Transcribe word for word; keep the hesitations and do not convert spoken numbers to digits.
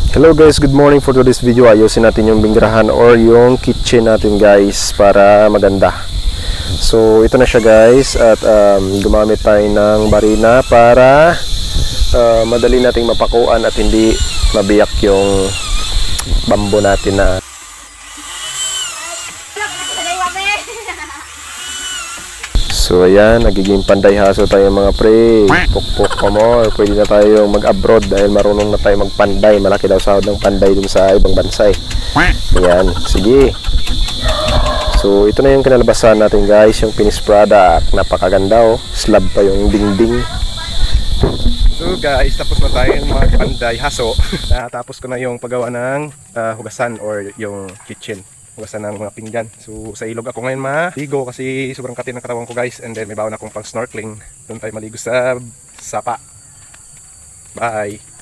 Hello guys, good morning. For today's video, ayusin natin yung bingrahan or yung kitchen natin guys para maganda. So ito na siya guys at um, gumamit tayo ng barina para uh, madali nating mapakuan at hindi mabiyak yung bambo natin na so ayan, nagiging panday haso tayo mga pre. Pukpuk ka more. Pwede na tayo mag-abroad dahil marunong na tayo magpanday. Malaki daw sahod ng panday dun sa ibang bansa eh. Ayan, sige. So ito na yung kinalabasan natin guys, yung finished product. Napakaganda oh. Slab pa yung dingding. So guys, tapos na tayong magpanday haso. Natapos ko na yung paggawa ng uh, hugasan or yung kitchen. Hugasan ng mga pinggan. So sa ilog ako ngayon maligo kasi sobrang katin ng katawan ko guys. And then may bawon akong pang snorkeling. Doon tayo maligo sa sapa. Bye!